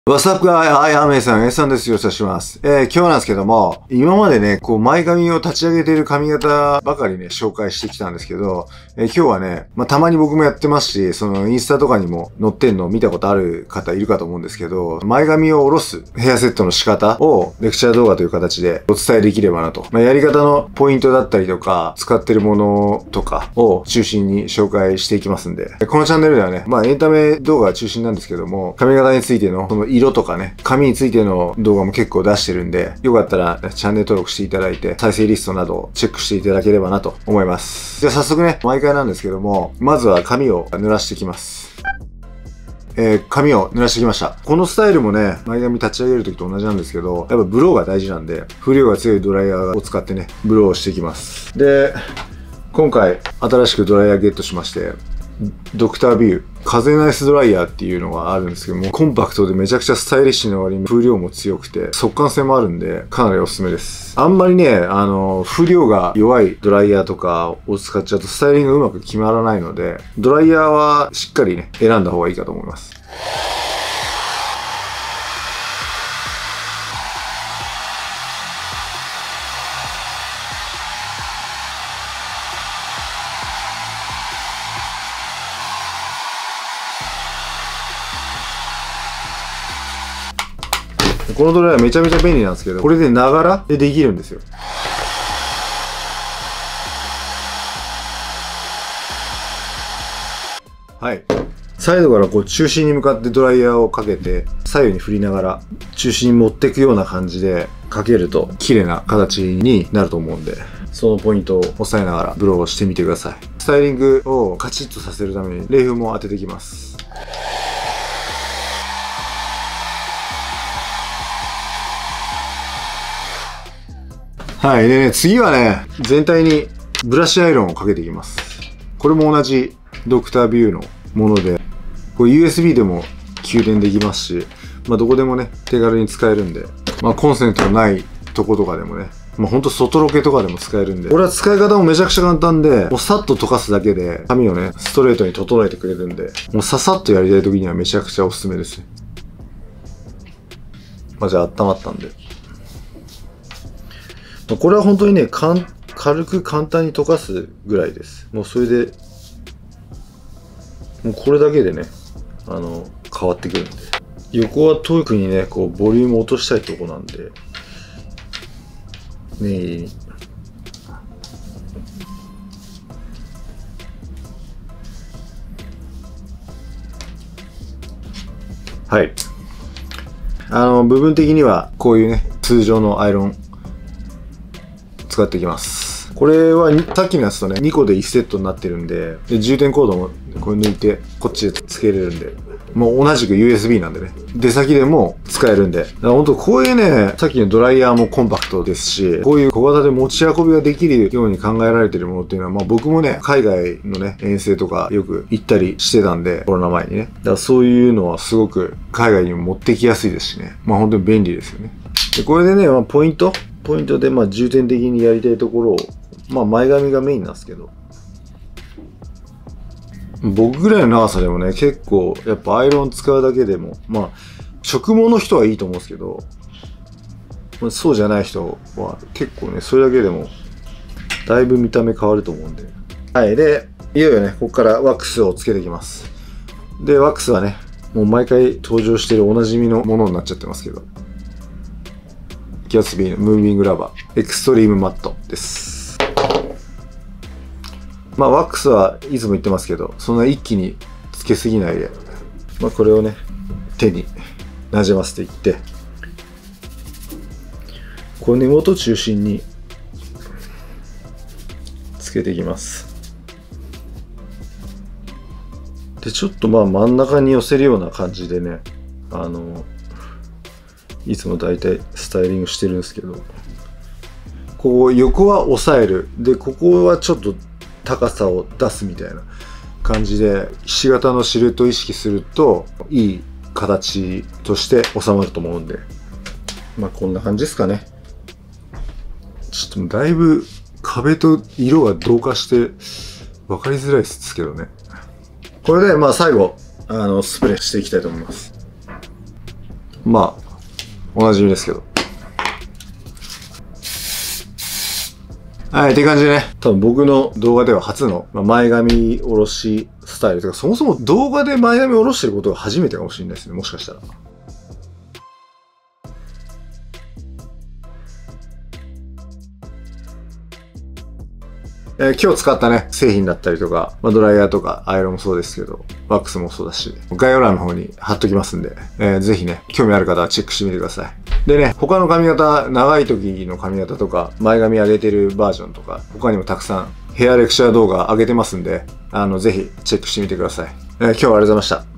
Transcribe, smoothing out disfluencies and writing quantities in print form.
What's up, guys? A さんです。よろしくお願いします。今日なんですけども、今までね、前髪を立ち上げている髪型ばかりね、紹介してきたんですけど、今日はね、たまに僕もやってますし、インスタとかにも載ってんのを見たことある方いるかと思うんですけど、前髪を下ろすヘアセットの仕方をレクチャー動画という形でお伝えできればなと。やり方のポイントだったりとか、使ってるものとかを中心に紹介していきますんで、このチャンネルではね、エンタメ動画が中心なんですけども、髪型についての色とかね、髪についての動画も結構出してるんで、よかったらチャンネル登録していただいて、再生リストなどをチェックしていただければなと思います。じゃあ早速ね、毎回なんですけども、まずは髪を濡らしていきます。髪を濡らしてきました。このスタイルもね、前髪立ち上げるときと同じなんですけど、やっぱブローが大事なんで、風量が強いドライヤーを使ってね、ブローをしていきます。で、今回新しくドライヤーゲットしまして、ドクタービュー風ナイスドライヤーっていうのがあるんですけども、コンパクトでめちゃくちゃスタイリッシュな割に風量も強くて速乾性もあるんでかなりおすすめです。あんまりね、風量が弱いドライヤーとかを使っちゃうとスタイリングうまく決まらないので、ドライヤーはしっかりね、選んだ方がいいかと思います。このドライヤーめちゃめちゃ便利なんですけど、これでながらでできるんですよ。はい。サイドから中心に向かってドライヤーをかけて、左右に振りながら中心に持っていくような感じでかけると綺麗な形になると思うんで、そのポイントを押さえながらブローをしてみてください。スタイリングをカチッとさせるために冷風も当てていきます。はい。でね、次はね、全体にブラシアイロンをかけていきます。これも同じドクタービューのもので、USB でも給電できますし、どこでもね、手軽に使えるんで、コンセントのないとことかでもね、ほんと外ロケとかでも使えるんで、これは使い方もめちゃくちゃ簡単で、もうさっと溶かすだけで、髪をね、ストレートに整えてくれるんで、もうささっとやりたい時にはめちゃくちゃおすすめですね。じゃあ温まったんで。これは本当にね、軽く簡単に溶かすぐらいです。もうそれで、もうこれだけでね、変わってくるんで。横は特にね、ボリューム落としたいとこなんで、念入りに。はい。部分的には、こういうね、通常のアイロン、使っていきます。これはさっきのやつとね、2個で1セットになってるんで、充電コードもこれ抜いて、こっちで付けれるんで、もう同じく USB なんでね、出先でも使えるんで、ほんとこういうね、さっきのドライヤーもコンパクトですし、こういう小型で持ち運びができるように考えられてるものっていうのは、僕もね、海外のね、遠征とかよく行ったりしてたんで、コロナ前にね。だからそういうのはすごく海外にも持ってきやすいですしね。本当に便利ですよね。で、これでね、ポイントで重点的にやりたいところを、前髪がメインなんですけど、僕ぐらいの長さでもね、結構やっぱアイロン使うだけでも、直毛の人はいいと思うんですけど、そうじゃない人は結構ね、それだけでもだいぶ見た目変わると思うんで。はい。で、いよいよね、ここからワックスをつけていきます。で、ワックスはね、もう毎回登場してるおなじみのものになっちゃってますけど、ギャツビーのムービングラバーエクストリームマットです。ワックスはいつも言ってますけど、そんな一気につけすぎないで、これをね、手になじませていって、この根元中心につけていきます。で、ちょっと真ん中に寄せるような感じでね、いつもだいたいスタイリングしてるんですけど、横は押さえる。で、ここはちょっと高さを出すみたいな感じで、ひし形のシルエットを意識すると、いい形として収まると思うんで。こんな感じですかね。ちょっとだいぶ壁と色が同化して分かりづらいですけどね。これで最後、スプレーしていきたいと思います。 まあ、おなじみですけど。はい、って感じでね。多分僕の動画では初の前髪下ろしスタイルとか、そもそも動画で前髪下ろしてることが初めてかもしれないですね。もしかしたら。今日使ったね、製品だったりとか、ドライヤーとかアイロンもそうですけど、ワックスもそうだし、概要欄の方に貼っときますんで、ぜひね、興味ある方はチェックしてみてください。でね、他の髪型、長い時の髪型とか、前髪上げてるバージョンとか、他にもたくさんヘアレクチャー動画上げてますんで、ぜひチェックしてみてください。今日はありがとうございました。